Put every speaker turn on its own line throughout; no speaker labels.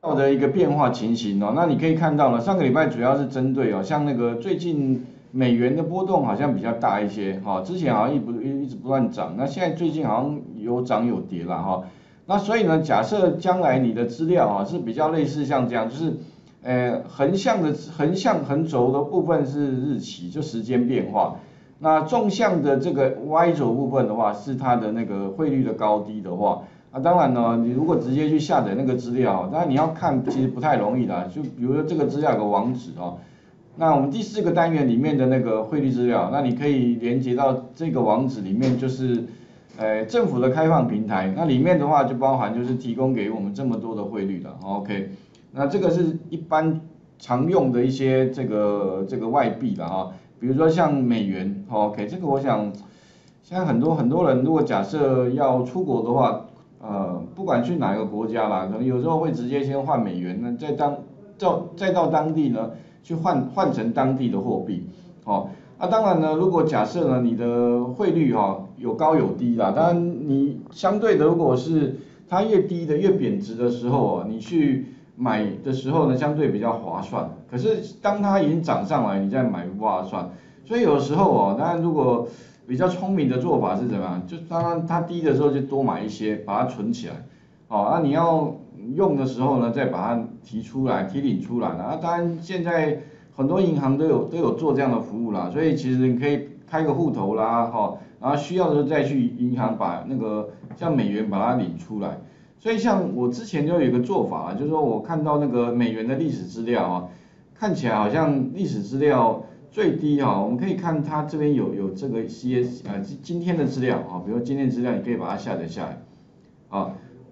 的一个变化情形哦，那你可以看到呢，上个礼拜主要是针对哦，像那个最近美元的波动好像比较大一些哈，之前好像一直不断涨，那现在最近好像有涨有跌了哈，那所以呢，假设将来你的资料啊是比较类似像这样，就是横向横轴的部分是日期，就时间变化，那纵向的这个 Y 轴部分的话是它的那个汇率的高低的话。当然呢，你如果直接去下载那个资料，当然你要看其实不太容易的，就比如说这个资料有个网址哦，那我们第4个单元里面的那个汇率资料，那你可以连接到这个网址里面，就是政府的开放平台，那里面的话就包含就是提供给我们这么多的汇率的 ，OK， 那这个是一般常用的一些这个外币的哈，比如说像美元 ，OK， 这个我想现在很多人如果假设要出国的话。不管去哪个国家啦，可能有时候会直接先换美元，那再到当地呢去换成当地的货币，哦，那当然呢，如果假设呢你的汇率有高有低啦，当然你相对的如果是它越低的越贬值的时候你去买的时候呢相对比较划算，可是当它已经涨上来，你再买不划算，所以有时候当然如果比较聪明的做法是怎么样？就当它低的时候就多买一些，把它存起来。那你要用的时候呢，再把它提领出来。当然现在很多银行都有做这样的服务啦，所以其实你可以开个户头啦，然后需要的时候再去银行把那个像美元把它领出来。所以像我之前就有一个做法，就是说我看到那个美元的历史资料看起来好像历史资料。最低我们可以看它这边有这个今天的资料比如今天资料你可以把它下载下来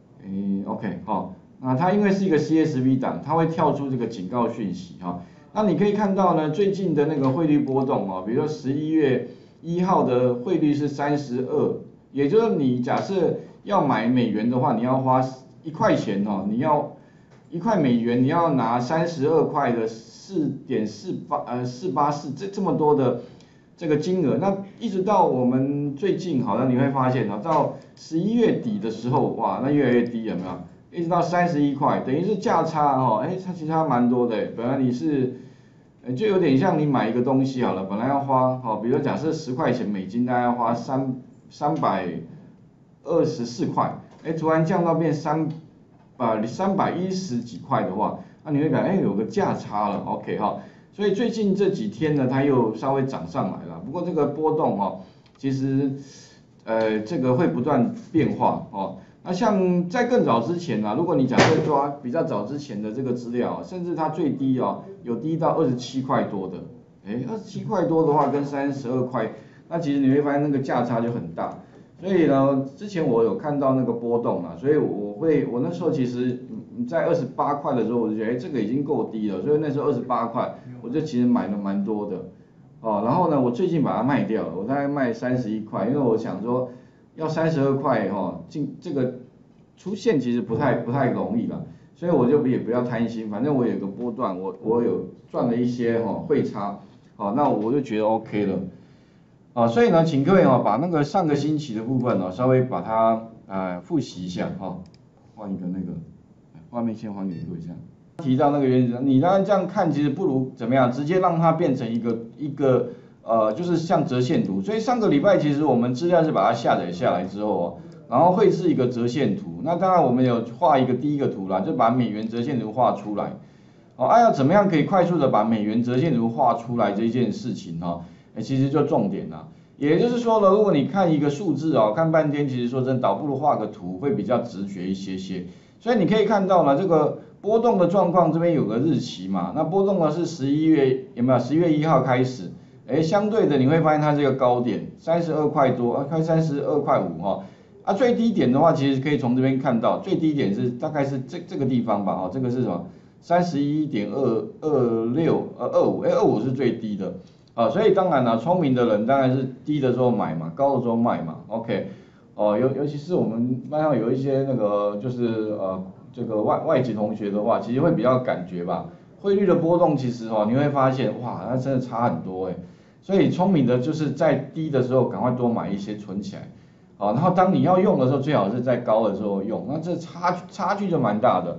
OK 那它因为是一个 CSV 档，它会跳出这个警告讯息那你可以看到呢最近的那个汇率波动比如说11月1号的汇率是32，也就是你假设要买美元的话，你要花1块钱你要1块美元你要拿32块的4.484这么多的这个金额，那一直到我们最近好像你会发现到11月底的时候，哇，那越来越低有没有？一直到31块，等于是价差它其实差蛮多的，本来你是就有点像你买一个东西好了，本来要花比如说假设10块钱美金，大概要花324块，突然降到变310几块的话。那你会感觉有个价差了 ，OK 所以最近这几天呢，它又稍微涨上来了，不过这个波动其实这个会不断变化那像在更早之前如果你假设抓比较早之前的这个资料，甚至它最低有低到27块多的，27块多的话跟32块，那其实你会发现那个价差就很大。所以呢，之前我有看到那个波动所以我那时候其实在28块的时候，我就觉得这个已经够低了，所以那时候28块，我就其实买了蛮多的然后呢，我最近把它卖掉了，我大概卖31块，因为我想说要32块这个出现其实不太容易了，所以我就也不要贪心，反正我有个波段，我有赚了一些汇差那我就觉得 OK 了所以呢，请各位把那个上个星期的部分稍微把它复习一下换一个那个画面先还给各位一下。提到那个原则，你当然这样看，其实不如怎么样，直接让它变成一个就是像折线图。所以上个礼拜其实我们资料是把它下载下来之后然后会是一个折线图。那当然我们有画第一个图啦，就把美元折线图画出来。要怎么样可以快速的把美元折线图画出来这件事情其实就重点啦。也就是说呢，如果你看一个数字看半天，其实说真的，倒不如画个图会比较直觉一些。所以你可以看到呢，这个波动的状况这边有个日期嘛，那波动呢是11月有没有？11月1号开始，相对的你会发现它这个高点32块多，快32块5最低点的话其实可以从这边看到，最低点是大概是这个地方吧这个是什么？31.25，25是最低的所以当然了，聪明的人当然是低的时候买嘛，高的时候卖嘛 ，OK。尤其是我们班上有一些那个就是这个外籍同学的话，其实会比较感觉吧，汇率的波动其实你会发现哇，它真的差很多所以聪明的就是在低的时候赶快多买一些存起来，然后当你要用的时候，最好是在高的时候用，那这差距就蛮大的。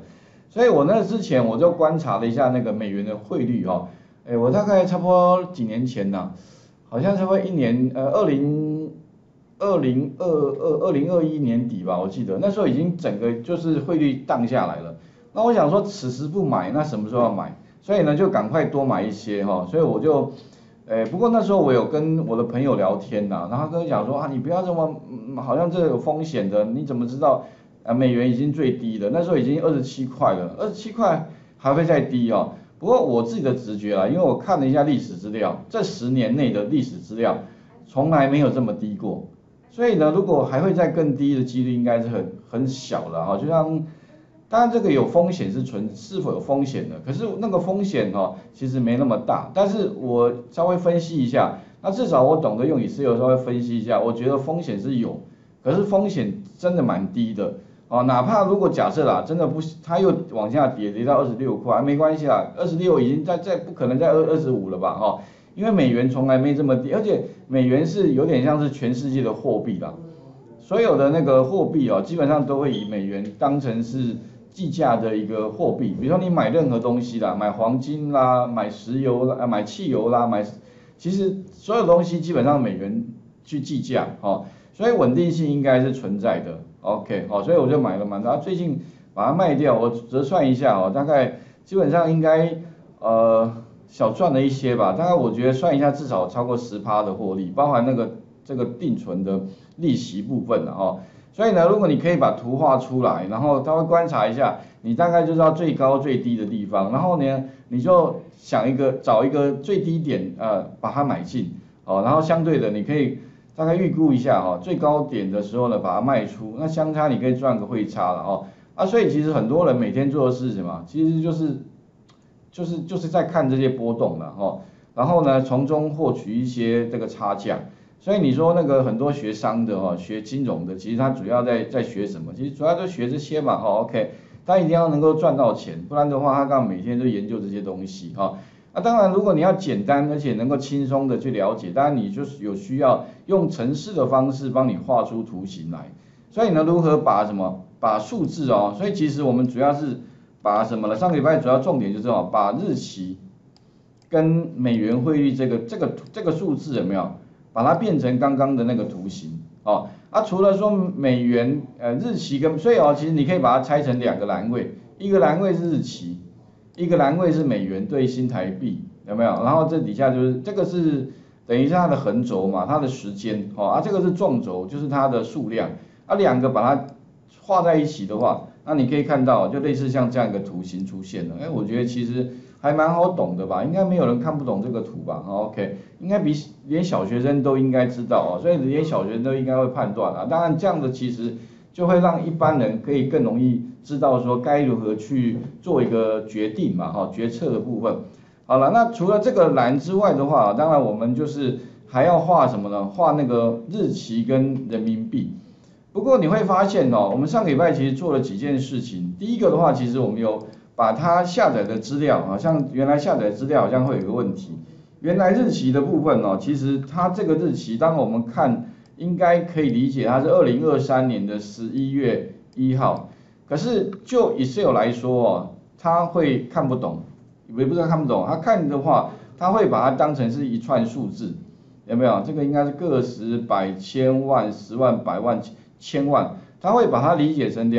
所以我那之前我就观察了一下那个美元的汇率哦，我大概差不多几年前呐、好像差不多一年，2021年底吧，我记得那时候已经整个就是汇率荡下来了。那我想说此时不买，那什么时候要买？所以呢就赶快多买一些哈，所以我就，不过那时候我有跟我的朋友聊天呐、然后他跟我讲说啊，你不要这么，好像这有风险的，你怎么知道？美元已经最低了，那时候已经27块了，27块还会再低哦。不过我自己的直觉啦，因为我看了一下历史资料，这10年内的历史资料从来没有这么低过，所以呢，如果还会再更低的几率应该是很小了哈。就像当然这个有风险是否有风险的，可是那个风险哦其实没那么大，但是我稍微分析一下，那至少我懂得用以色列稍微分析一下，我觉得风险是有，可是风险真的蛮低的。哦，哪怕如果假设啦，真的不，它又往下跌到26块，没关系啦，26已经再不可能在25了吧，哈，因为美元从来没这么低，而且美元是有点像是全世界的货币啦，所有的那个货币哦，基本上都会以美元当成是计价的一个货币，比如说你买任何东西啦，买黄金啦，买石油啦，买汽油啦，其实所有东西基本上美元去计价，哦，所以稳定性应该是存在的。OK， 好，所以我就买了嘛，然后最近把它卖掉，我折算一下哦，大概基本上应该小赚了一些吧，大概我觉得算一下至少超过10%的获利，包含这个定存的利息部分了哦。所以呢，如果你可以把图画出来，然后他会观察一下，你大概就知道最高最低的地方，然后呢，你就找一个最低点把它买进哦，然后相对的你可以。大概预估一下哈，最高点的时候呢，把它卖出，那相差你可以赚个汇差了哦。所以其实很多人每天做的事情嘛，其实就是在看这些波动了哈，然后呢，从中获取一些这个差价。所以你说那个很多学商的哈，学金融的，其实他主要在学什么？其实主要就学这些嘛哈。OK， 他一定要能够赚到钱，不然的话他干嘛每天都研究这些东西哈。当然，如果你要简单而且能够轻松的去了解，当然你就是有需要用程式的方式帮你画出图形来。所以呢，如何把数字哦，所以其实我们主要是把什么呢？上个礼拜主要重点就是把日期跟美元汇率这个数字有没有，把它变成刚刚的那个图形哦。除了说美元日期所以其实你可以把它拆成2个栏位，一个栏位是日期。一个栏位是美元兑新台币，有没有？然后这底下就是这个是等于是它的横轴嘛，它的时间，这个是纵轴，就是它的数量，2个把它画在一起的话，那你可以看到就类似像这样一个图形出现了，我觉得其实还蛮好懂的吧，应该没有人看不懂这个图吧？OK， 应该连小学生都应该知道所以连小学生都应该会判断当然这样的其实就会让一般人可以更容易知道说该如何去做一个决定嘛，决策的部分。好了，那除了这个栏之外的话，当然我们就是还要画什么呢？画那个日期跟人民币。不过你会发现我们上个礼拜其实做了几件事情。第一个的话，其实我们有把它下载的资料像原来下载资料好像会有一个问题。原来日期的部分其实它这个日期，当我们看应该可以理解它是2023年的11月1号。可是就 Excel 来说他会看不懂，也不是看不懂，他看的话，他会把它当成是一串数字，有没有？这个应该是个十、百、千万、十万、百万、千万，他会把它理解成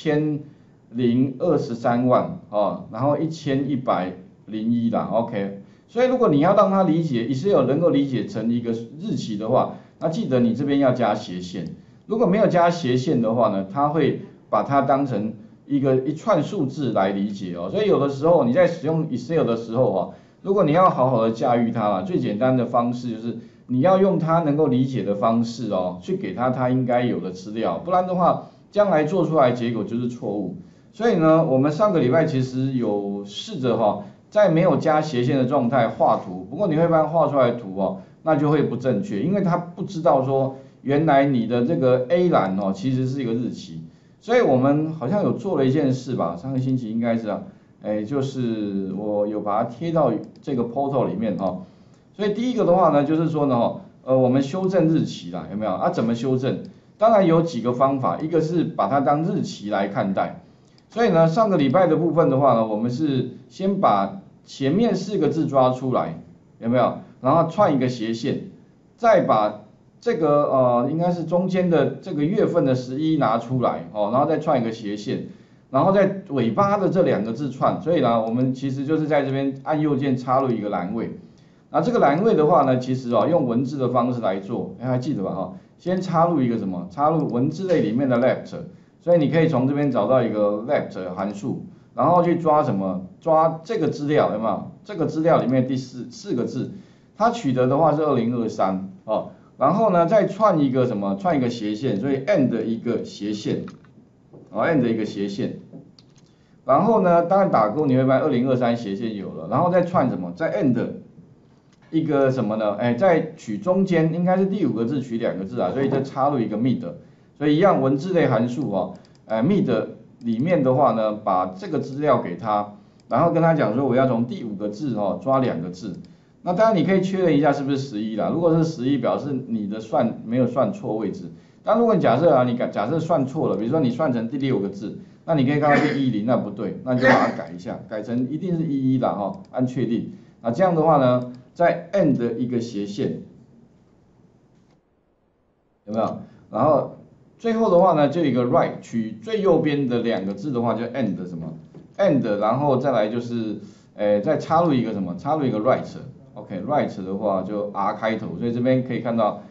2023万然后1101啦 ，OK。所以如果你要让他理解 Excel 能够理解成一个日期的话，那记得你这边要加斜线。如果没有加斜线的话呢，它会把它当成一串数字来理解所以有的时候你在使用 Excel 的时候如果你要好好的驾驭它最简单的方式就是你要用它能够理解的方式去给它应该有的资料，不然的话将来做出来结果就是错误。所以呢，我们上个礼拜其实有试着在没有加斜线的状态画图，不过你会发现画出来的图那就会不正确，因为它不知道说原来你的这个 A 栏其实是一个日期。所以我们好像有做了一件事吧，上个星期应该是就是我有把它贴到这个 portal 里面所以第一个的话呢，就是说呢我们修正日期啦，有没有？怎么修正？当然有几个方法，一个是把它当日期来看待， 所以呢，上个礼拜的部分的话呢，我们是先把前面4个字抓出来，有没有？然后串一个斜线，再把这个应该是中间的这个月份的11拿出来哦，然后再串一个斜线，然后在尾巴的这2个字串，所以呢，我们其实就是在这边按右键插入一个栏位。那这个栏位的话呢，其实用文字的方式来做，还记得吧？先插入一个什么？插入文字类里面的 left， 所以你可以从这边找到一个 left 函数，然后去抓什么？抓这个资料，有没有？这个资料里面第4个字，它取得的话是2023哦，然后呢再串一个什么？串一个斜线，所以 end 一个斜线，end 一个斜线。然后呢，当然打勾你会发现2023斜线有了，然后再串什么？再 end 一个什么呢？再取中间应该是第5个字取2个字啊，所以再插入一个 mid， 所以一样文字类函数mid 里面的话呢，把这个资料给他，然后跟他讲说我要从第5个字抓2个字。那当然你可以确认一下是不是11啦，如果是11表示你的算没有算错位置。但如果你假设你假设算错了，比如说你算成第6个字，那你可以看到是10，那不对，那你就把它改一下，改成一定是11啦按确定。那这样的话呢，再 end 一个斜线，有没有？然后最后的话呢，就一个 right， 取最右边的2个字的话就 end 什么 end， 然后再来就是再插入一个什么？插入一个 right。OK，right 的话就 R 开头，所以这边可以看到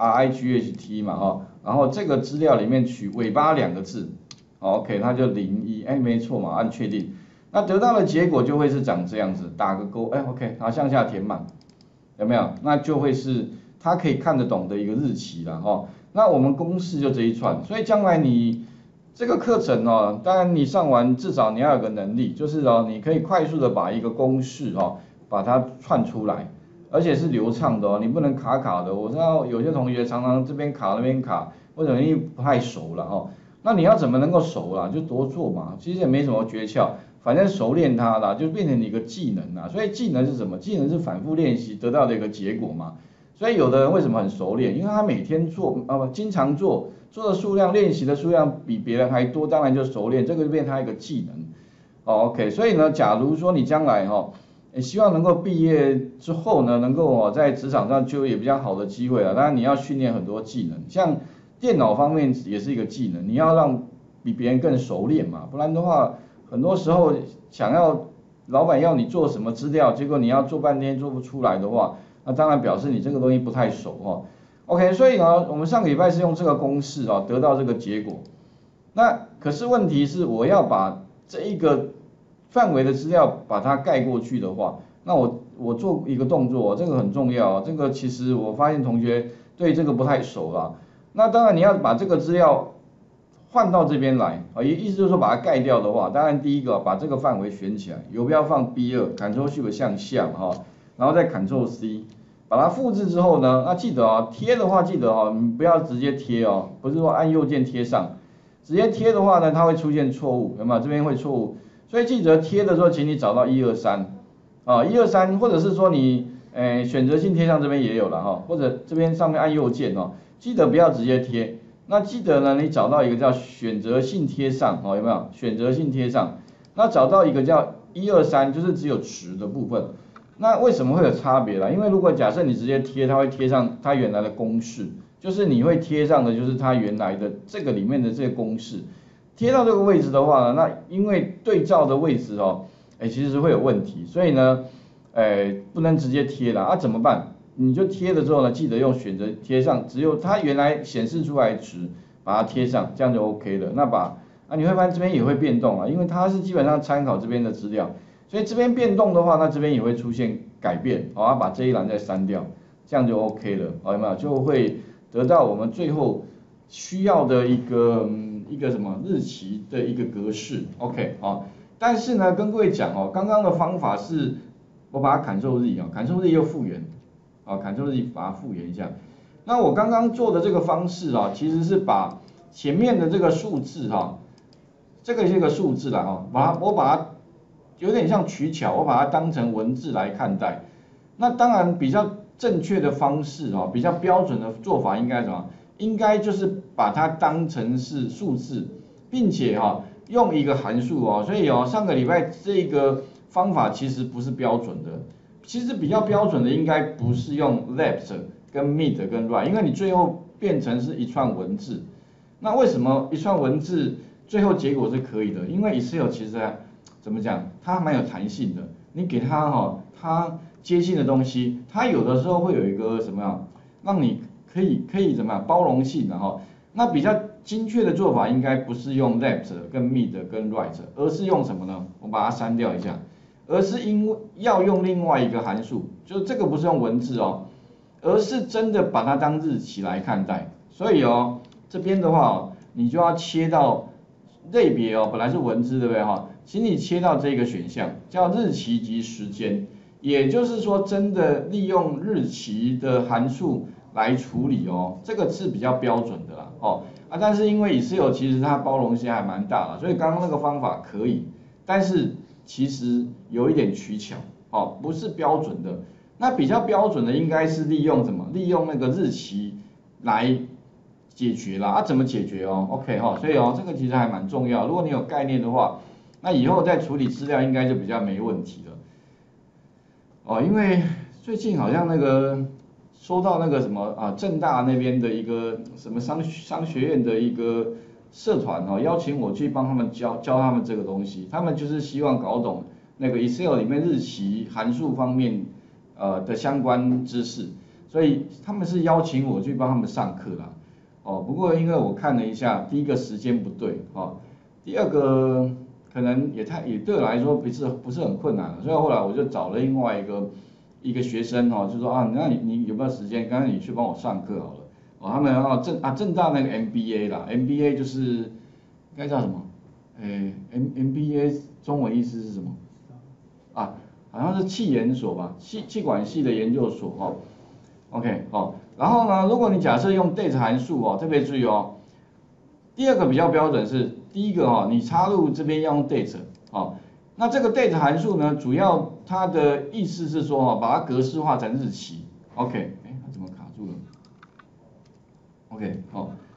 RIGHT 嘛然后这个资料里面取尾巴2个字，OK， 它就01，没错嘛，按确定。那得到的结果就会是长这样子，打个勾，OK， 然后向下填满，有没有？那就会是它可以看得懂的一个日期了那我们公式就这一串，所以将来你这个课程当然你上完至少你要有个能力，就是你可以快速的把一个公式把它串出来，而且是流畅的你不能卡卡的。我知道有些同学常常这边卡那边卡，或者你不太熟了那你要怎么能够熟啦？就多做嘛，其实也没什么诀窍。反正熟练它啦，就变成你一个技能啦。所以技能是什么？技能是反复练习得到的一个结果嘛。所以有的人为什么很熟练？因为他每天做，经常做，做的数量、练习的数量比别人还多，当然就熟练，这个就变成他一个技能。OK， 所以呢，假如说你将来希望能够毕业之后呢，能够在职场上就业比较好的机会当然你要训练很多技能，像电脑方面也是一个技能，你要让比别人更熟练嘛，不然的话。很多时候想要老板要你做什么资料，结果你要做半天做不出来的话，那当然表示你这个东西不太熟OK， 所以呢，我们上个礼拜是用这个公式得到这个结果。那可是问题是，我要把这一个范围的资料把它盖过去的话，那我做一个动作，这个很重要这个其实我发现同学对这个不太熟啦。那当然你要把这个资料换到这边来意思就是说把它盖掉的话，当然第一个把这个范围选起来，游标放 B2，Ctrl Shift 向下然后再 Ctrl C， 把它复制之后呢，那记得贴的话记得你不要直接贴不是说按右键贴上，直接贴的话呢，它会出现错误，有没有？这边会错误，所以记得贴的时候，请你找到123，123，或者是说你选择性贴上这边也有了或者这边上面按右键记得不要直接贴。那记得呢，你找到一个叫选择性贴上有没有？选择性贴上，那找到一个叫123，就是只有值的部分。那为什么会有差别啦？因为如果假设你直接贴，它会贴上它原来的公式，就是你会贴上的就是它原来的这个里面的这个公式。贴到这个位置的话呢，那因为对照的位置其实会有问题，所以呢，不能直接贴啦怎么办？你就贴了之后呢，记得用选择贴上，只有它原来显示出来值，把它贴上，这样就 OK 了。那你会发现这边也会变动因为它是基本上参考这边的资料，所以这边变动的话，那这边也会出现改变，把这一栏再删掉，这样就 OK 了，有没有？就会得到我们最后需要的一个什么日期的一个格式 ，OK 但是呢，跟各位讲刚刚的方法是我把它 Ctrl Z，Ctrl Z 又复原。Ctrl Z 把它复原一下。那我刚刚做的这个方式其实是把前面的这个数字这个是一个数字啦我把它有点像取巧，我把它当成文字来看待。那当然比较正确的方式比较标准的做法应该什么？应该就是把它当成是数字，并且用一个函数哦，所以哦，上个礼拜这个方法其实不是标准的，其实比较标准的应该不是用 left 跟 mid 跟 right， 因为你最后变成是一串文字。那为什么一串文字最后结果是可以的？因为 Excel 其实怎么讲，它蛮有弹性的。你给它它接近的东西，它有的时候会有一个什么样，让你可以怎么样包容性的那比较精确的做法应该不是用 left 跟 mid 跟 right， 而是用什么呢？我把它删掉一下，而是要用另外一个函数，就是这个不是用文字而是真的把它当日期来看待。所以这边的话你就要切到类别本来是文字对不对请你切到这个选项叫日期及时间，也就是说真的利用日期的函数来处理这个是比较标准的啦但是因为 Excel 其实它包容性还蛮大的，所以刚刚那个方法可以，但是其实有一点取巧不是标准的。那比较标准的应该是利用什么？利用那个日期来解决啦怎么解决？OK 所以这个其实还蛮重要。如果你有概念的话，那以后在处理资料应该就比较没问题了因为最近好像那个收到那个什么政大那边的一个什么商学院的一个社团邀请我去帮他们教他们这个东西，他们就是希望搞懂那个 Excel 里面日期函数方面的相关知识，所以他们是邀请我去帮他们上课啦不过因为我看了一下，第一个时间不对第二个可能也对我来说不是很困难，所以后来我就找了另外一个学生就说那你有没有时间？刚刚你去帮我上课好了他们政大那个 MBA 啦 ，MBA 就是应该叫什么？MBA 中文意思是什么？好像是气研所吧，气管系的研究所OK 然后呢，如果你假设用 date 函数特别注意第二个比较标准是第一个你插入这边要用 date 那这个 date 函数呢，主要它的意思是说把它格式化成日期 OK 它怎么卡住了 OK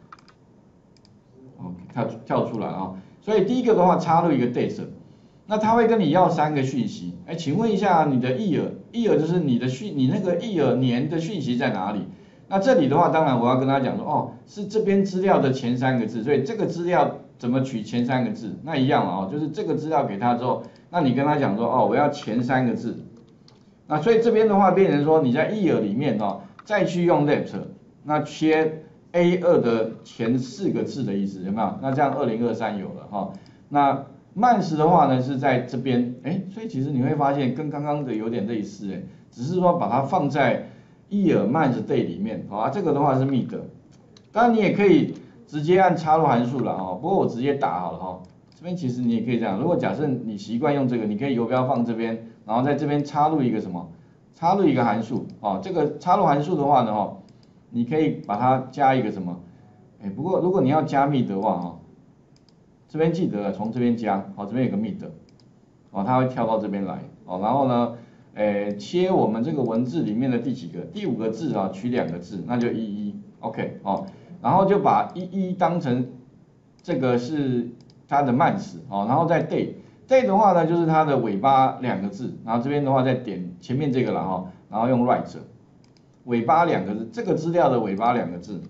跳出来所以第一个的话插入一个 date， 那它会跟你要3个讯息请问一下你的 year 就是你那个 year 年的讯息在哪里？那这里的话，当然我要跟他讲说是这边资料的前3个字，所以这个资料怎么取前3个字？那一样就是这个资料给他之后，那你跟他讲说我要前3个字。那所以这边的话变成说你在 year 里面再去用 left， 那切 A2 的前4个字的意思有没有？那这样2023有了那 month 的话呢是在这边所以其实你会发现跟刚刚的有点类似只是说把它放在year month day 里面这个的话是 mid， 当然你也可以直接按插入函数了不过我直接打好了这边其实你也可以这样，如果假设你习惯用这个，你可以游标放这边，然后在这边插入一个什么？插入一个函数这个插入函数的话呢你可以把它加一个什么？不过如果你要加 mid 的话这边记得从这边加这边有个 mid 它会跳到这边来然后呢切我们这个文字里面的第几个？第5个字取2个字，那就11 OK 然后就把11当成这个是它的 month 然后再 day 的话呢就是它的尾巴2个字，然后这边的话再点前面这个了然后用 right 尾巴2个字，这个资料的尾巴2个字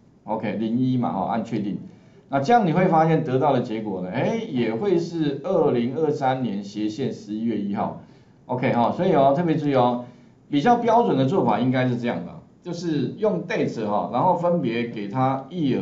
OK 01嘛按确定。那这样你会发现得到的结果呢也会是2023年斜线11月1号 OK 所以特别注意比较标准的做法应该是这样的，就是用 date 然后分别给它 year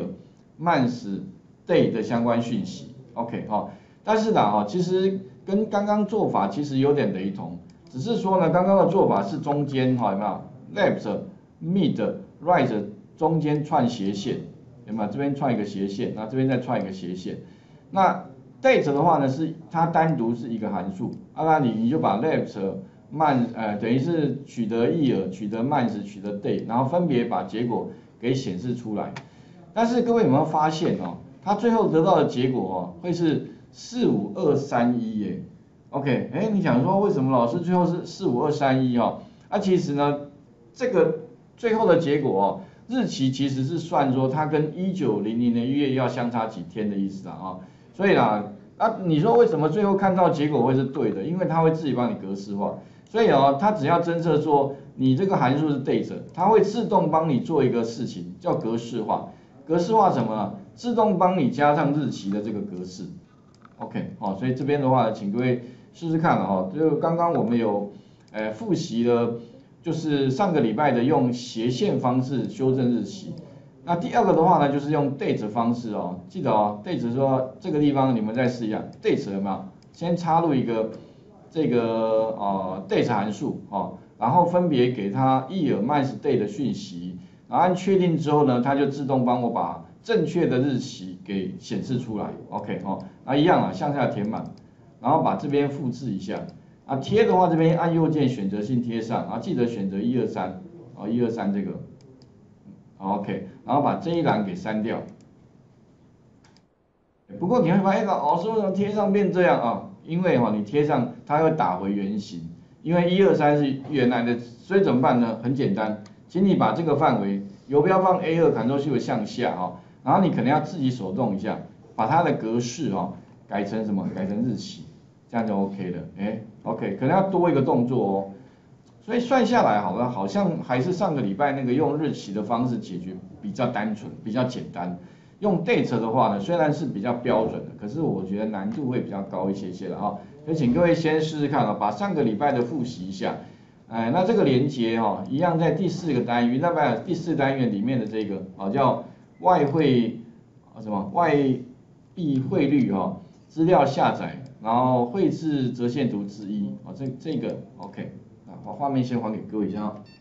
month day 的相关讯息 OK 但是呢其实跟刚刚做法其实有点雷同，只是说呢刚刚的做法是中间有没有 left mid right 中间串斜线有没有？这边串一个斜线，那这边再串一个斜线。那 date 的话呢，是它单独是一个函数，那你就把 left month 等于是取得 year、取得 month、取得 day， 然后分别把结果给显示出来。但是各位有没有发现它最后得到的结果会是45231耶 ？OK， 你想说为什么老师最后是45231其实呢，这个最后的结果日期其实是算说它跟1900年1月1号相差几天的意思所以啦， 啊，你说为什么最后看到结果会是对的？因为它会自己帮你格式化，所以它只要侦测说你这个函数是对着，它会自动帮你做一个事情，叫格式化。格式化什么呢？自动帮你加上日期的这个格式。OK， 好，所以这边的话，请各位试试看哈。就刚刚我们有复习了，就是上个礼拜的用斜线方式修正日期。那第二个的话呢，就是用 date 方式哦，记得哦 ，date 说这个地方你们再试一下 ，date 有没有？先插入一个这个date 函数哦，然后分别给它 year、month、day 的讯息，然后按确定之后呢，它就自动帮我把正确的日期给显示出来 ，OK 哦，那一样啊，向下填满，然后把这边复制一下，啊贴的话这边按右键选择性贴上，啊记得选择123，哦123这个。OK， 然后把这一栏给删掉。不过你会发现老师为什么贴上变这样啊？因为你贴上它会打回原形，因为123是原来的，所以怎么办呢？很简单，请你把这个范围游标放 A2，Ctrl+Shift 向下然后你可能要自己手动一下，把它的格式改成什么？改成日期，这样就 OK 了。OK， 可能要多一个动作哦。所以算下来好像还是上个礼拜那个用日期的方式解决比较单纯，比较简单。用 date 的话呢，虽然是比较标准的，可是我觉得难度会比较高一些了所以请各位先试试看把上个礼拜的复习一下。那这个连接一样在第4个单元，那么第4单元里面的这个叫外汇外币汇率资料下载，然后绘制折线图之一这个 OK。把画面先还给各位一下